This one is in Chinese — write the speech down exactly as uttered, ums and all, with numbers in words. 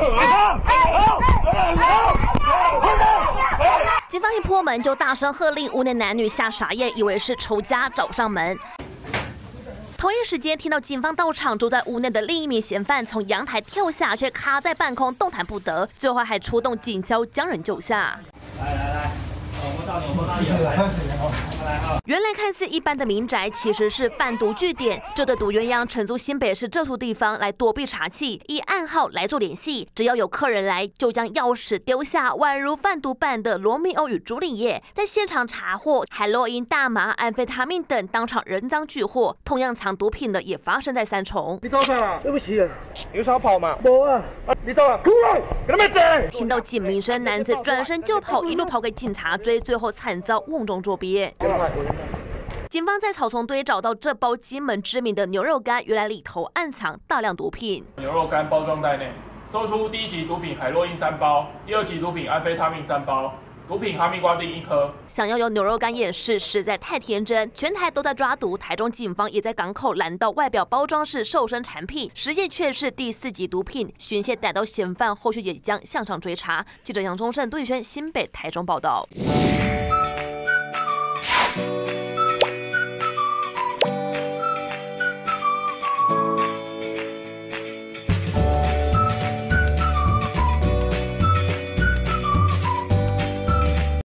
警方一破门就大声喝令，屋内男女吓傻眼，以为是仇家找上门。 同一时间，听到警方到场，住在屋内的另一名嫌犯从阳台跳下，却卡在半空，动弹不得。最后还出动警消将人救下。 来来来，我摸到你，我摸到你了，来，来哈。 原来看似一般的民宅，其实是贩毒据点。这对毒鸳鸯承租新北市这处地方来躲避查缉，以暗号来做联系。只要有客人来，就将钥匙丢下，宛如贩毒办的罗密欧与朱丽叶。在现场查获海洛因、大麻、安非他命等，当场人赃俱获。同样藏毒品的也发生在三重。 你走啥啊？对不起啊，有啥跑嘛？没啊。啊，你走啊！出来，给他们整！ 听到警鸣声，男子转身就跑，一路跑给警察追，最后惨遭瓮中捉鳖。 警方在草丛堆找到这包金门知名的牛肉干，原来里头暗藏大量毒品。 牛肉干包装袋内搜出第一级毒品海洛因三包，第二级毒品安非他命三包，毒品哈密瓜丁一颗。想要用牛肉干掩饰，实在太天真。全台都在抓毒，台中警方也在港口拦到外表包装是瘦身产品，实际却是第四级毒品。巡线逮到嫌犯，后续也将向上追查。记者杨忠胜、杜宇轩新北、台中报道。